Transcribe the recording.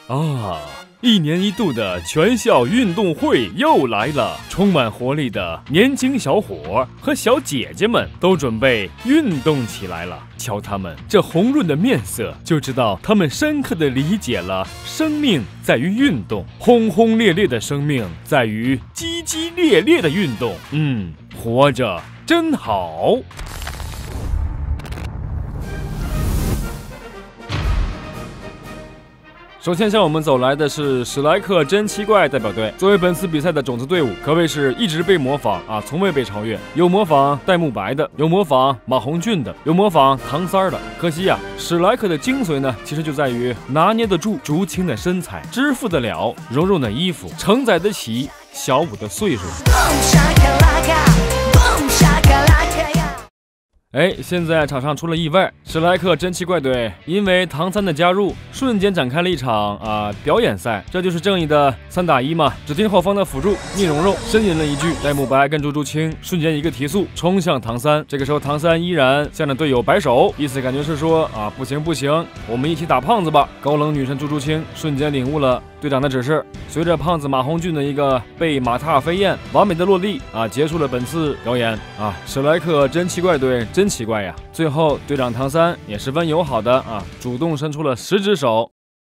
啊，一年一度的全校运动会又来了，充满活力的年轻小伙和小姐姐们都准备运动起来了。瞧他们这红润的面色，就知道他们深刻地理解了生命在于运动，轰轰烈烈的生命在于激激烈烈的运动。活着真好。首先向我们走来的是史莱克真奇怪代表队，作为本次比赛的种子队伍，可谓是一直被模仿啊，从未被超越。有模仿戴沐白的，有模仿马红俊的，有模仿唐三的。可惜啊，史莱克的精髓呢，其实就在于拿捏得住竹青的身材，支付得了绒绒的衣服，承载得起小五的岁数。现在场上出了意外，史莱克真奇怪队因为唐三的加入，瞬间展开了一场表演赛。这就是正义的3打1嘛。只听后方的辅助聂蓉蓉呻吟了一句，戴沐白跟朱竹清瞬间一个提速冲向唐三。这个时候唐三依然向着队友摆手，意思感觉是说不行不行，我们一起打胖子吧。高冷女神朱竹清瞬间领悟了队长的指示，随着胖子马红俊的一个被马踏飞燕完美的落地结束了本次表演史莱克真奇怪队真奇怪呀！最后队长唐三也十分友好的主动伸出了10只手